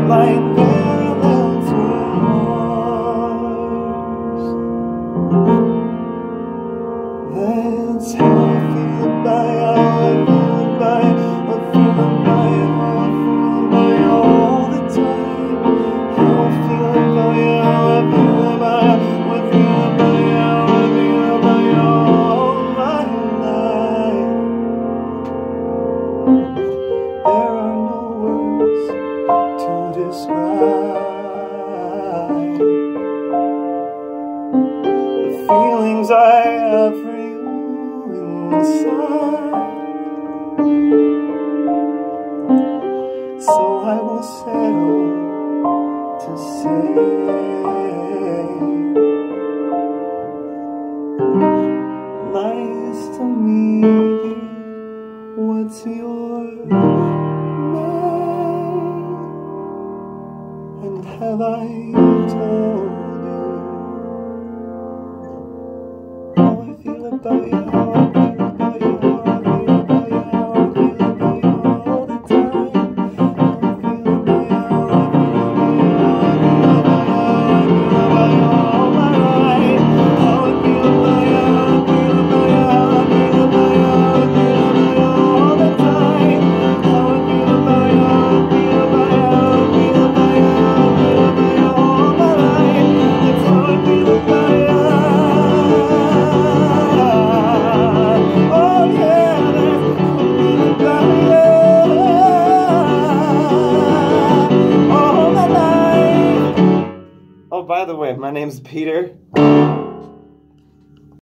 like parallel to Mars. That's how I feel about you, how I feel about you, I feel about you, how I feel about you all the time. How I feel about you, how I feel about you, I feel about you, how I feel about you all my life. There are no words to describe the feelings I have for you inside. So I will settle to say, nice to meet you. What's your name? And have I told you how I feel about you, how I feel about you, how I feel about you, how I feel about you all the time? How I feel about you, how I feel about you, how I feel about you all my life. How I feel about you, how I feel about you, how I feel about you, how I feel about you all the time. How I feel about you, how I feel about you, how I feel about you, how I feel about you all my life. That's how I feel about you. Oh yeah, that's how I feel about you all my life. Oh, by the way, my name's Peter.